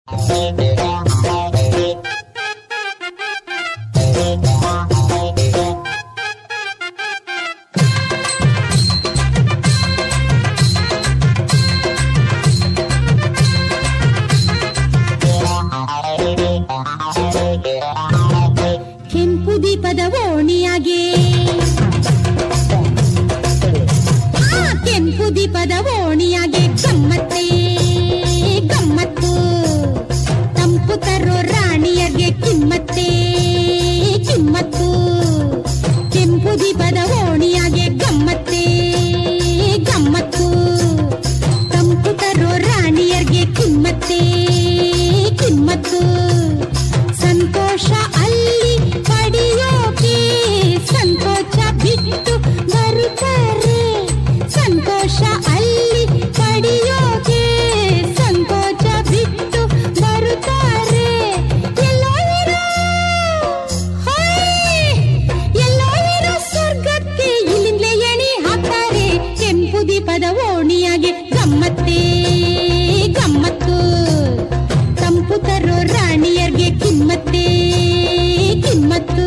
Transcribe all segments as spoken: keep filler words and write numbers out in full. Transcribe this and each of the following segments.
ಕೆಂಪು ದೀಪದ ಓಣಿಯಾಗೆ ಕೆಂಪು ದೀಪದ ಓಣಿಯಾಗೆ ಗಮ್ಮತ್ತೇ ಗಮ್ಮತ್ತು ತಂಪು ತರೋ ರಾಣಿಯರ್ಗೆ ಕಿಮ್ಮತ್ತೇ ಕಿಮ್ಮತ್ತು ಕೆಂಪು ದೀಪದ ಓಣಿಯಾಗೆ ಗಮ್ಮತ್ತೇ ಗಮ್ಮತ್ತು ತಂಪು ತರೋ ರಾಣಿಯರ್ಗೆ ಕಿಮ್ಮತ್ತೇ ಕಿಮ್ಮತ್ತು ಸಂತೋಷ ಅಲ್ಲಿ ಪಡೆಯೋಕೆ ಸಂಕೋಚ ಬಿಟ್ಟು ಬರುತ್ತಾರೆ ಸಂತೋಷ ಅಲ್ಲಿ ಪಡೆಯೋಕೆ ಸಂಕೋಚ ಬಿಟ್ಟು ಬರುತ್ತಾರೆ ಎಲ್ಲೋ ಇರೋ ಎಲ್ಲೋ ಇರೋ ಸ್ವರ್ಗಕ್ಕೆ ಇಲ್ಲಿಂದಲೇ ಎಣಿ ಹಾಕ್ತಾರೆ ಕೆಂಪು ದೀಪದ ಓಣಿಯಾಗೆ ಗಮ್ಮತ್ತೇ ಗಮ್ಮತ್ತು ತಂಪು ತರೋ ರಾಣಿಯರ್ಗೆ ಕಿಮ್ಮತ್ತೇ ಕಿಮ್ಮತ್ತು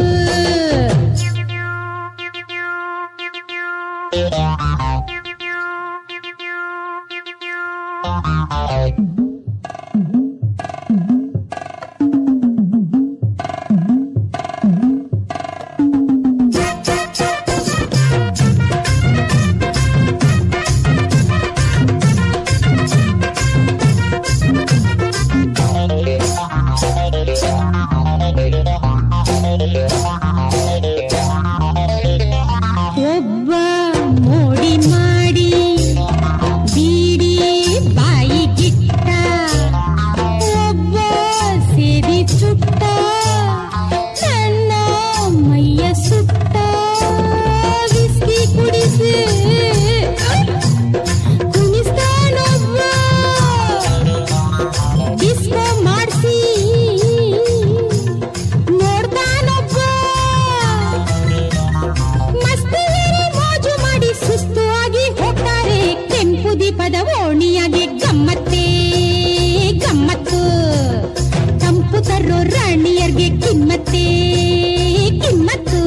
ಒಬ್ಬ ಮೋಡಿ ಮಾಡಿ ಬೀಡಿ ಬಾಯಿಗಿಟ್ಟ ಒಬ್ಬ ಸೇದಿ ಸುಟ್ಟ ನನ್ನ ಮೈಯ ಸುಟ್ಟ ವಿಸ್ಕಿ ಕುಡಿಸಿ ಕುಣಿಸ್ತಾನೊಬ್ಬ ಡಿಸ್ಕೋ ಮಾಡಿಸಿ ನೋಡ್ತಾನೊಬ್ಬ ಮಸ್ತಿಯರಿ ಮೋಜು ಮಾಡಿ ಸುಸ್ತು ಆಗಿ ಹೋಗ್ತಾರೆ ಕೆಂಪು ದೀಪದ ಓಣಿಯಾಗೆ ಗಮ್ಮತ್ತೇ ಗಮ್ಮತ್ತು ತಂಪು ತರೋ ರಾಣಿಯರ್ಗೆ ಕಿಮ್ಮತ್ತೇ ಕಿಮ್ಮತ್ತು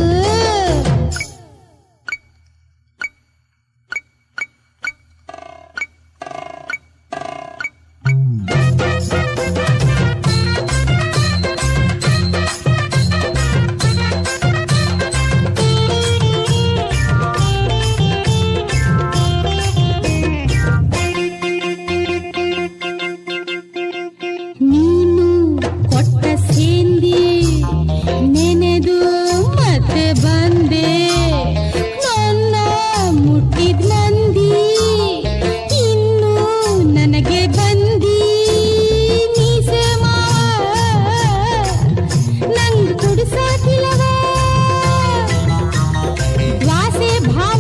ನೀನು ಕೊಟ್ಟ ಸೇಂದಿ ನೆನೆದು ಮತ್ತೆ ಬಂದೆ ನನ್ನ ಮುಟ್ಟಿದ ನಂದಿ ಇನ್ನು ನನಗೆ ಬಂದಿ ನೀಸೆ ಮಾವ ನಂಗ್ ಕುಡಿಸಾಕಿಲ್ಲವ ದ್ವಾಸೆ ಭಾವ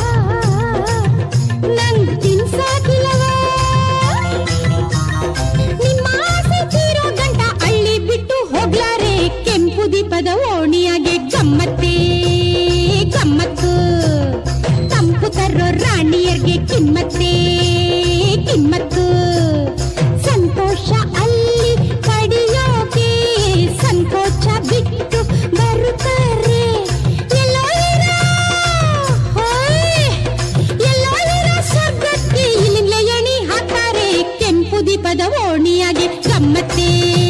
ನಂಗ್ ತಿನ್ಸಾಕಿಲ್ಲವ ನಿಮ್ಮ ಆಸೆ ತೀರೋ ಗಂಟ ಹಳ್ಳಿ ಬಿಟ್ಟು ಹೋಗ್ಲಾರೆ ಕೆಂಪು ದೀಪದ ಓಣಿಯಾಗೆ ಗಮ್ಮತ್ತೇ ಗಮ್ಮತ್ತು ತಂಪು ತರೋ ರಾಣಿಯರ್ಗೆ ಕಿಮ್ಮತ್ತೇ ಕಿಮ್ಮತ್ತು ಸಂತೋಷ ಅಲ್ಲಿ ಪಡೆಯೋಕೆ ಸಂಕೋಚ ಬಿಟ್ಟು ಬರುತ್ತಾರೆ ಎಲ್ಲೋ ಇರೋ ಎಲ್ಲೋ ಇರೋ ಸ್ವರ್ಗಕ್ಕೆ ಇಲ್ಲಿಂದಲೇ ಎಣಿ ಹಾಕ್ತಾರೆ ಕೆಂಪು ದೀಪದ ಓಣಿಯಾಗೆ ಗಮ್ಮತ್ತೇ